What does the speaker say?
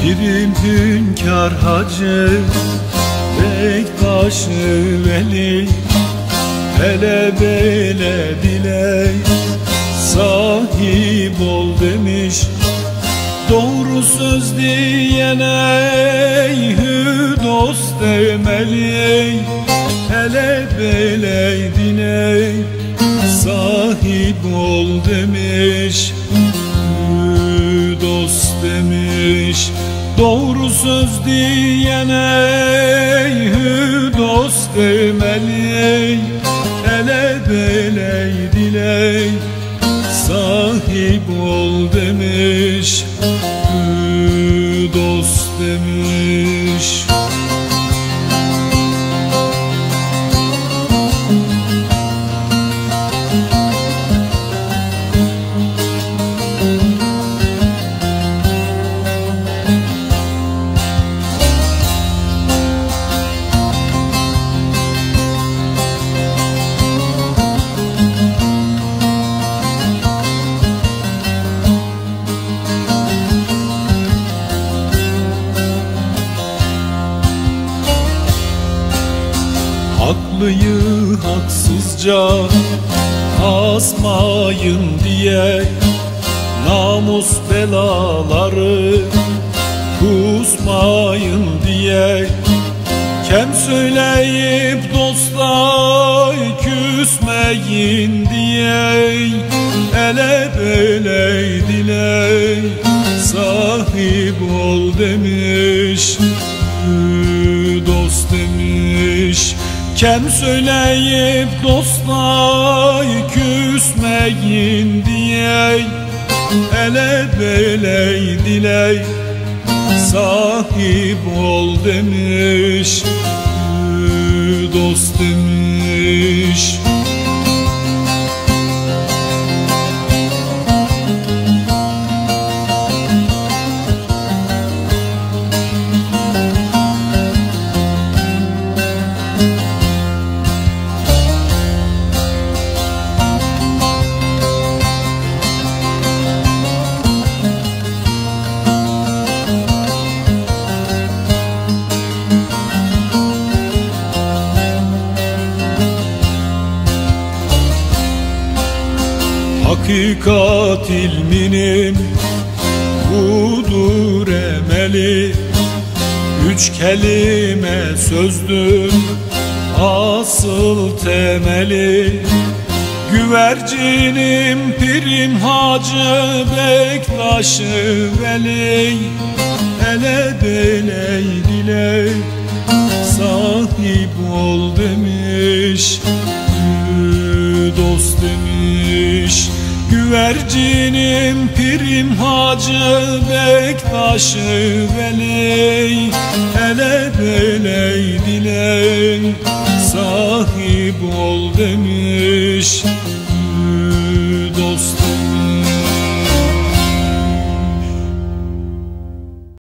Pirim hünkâr Hacı Bektaş-ı Veli, hele böyle diley sahip ol demiş. Doğru söz diyene hü dost demeli, hele böyle diley sahip ol demiş. Hü dost demiş. Doğru söz diyene hü dost demeli, hele böyle diley sahip ol demiş. Hü dost demiş. Haklıyı haksızca asmayın diye namus belaları kusmayın diye kem söyleyip dosta küsmeyin diye ele böyle diley sahip ol demiş. Dost demiş. Kem söyleyip dosta küsmeyin diye ele böyle diley sahip ol demiş. Dost demiş. Hakikat ilminin budur emeli, üç kelime sözdür asıl temeli. Güvercinim Pirim Hacı Bektaş-ı Veli, hele deley diley sahip ol demiş. Dost demiş. Güvercinim Pirim Hacı Bektaş-ı Veli, hele böyle diley sahip ol demiş.